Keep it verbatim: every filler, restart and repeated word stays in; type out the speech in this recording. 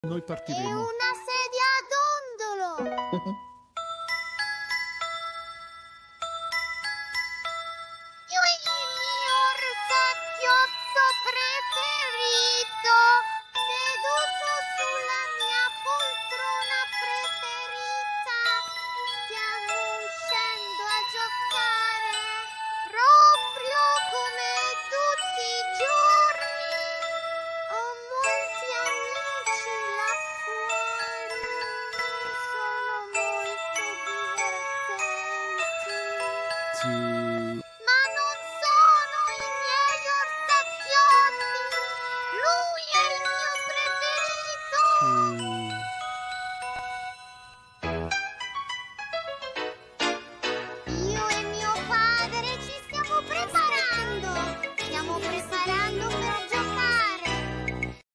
Noi E partiremo. una sedia a dondolo! Io il mio orsacchiotto preferito, seduto sulla mia poltrona preferita. Stiamo uscendo a giocare, proprio come tutti i giorni. Ho molti amici là fuori, sono molto divertenti. Sì.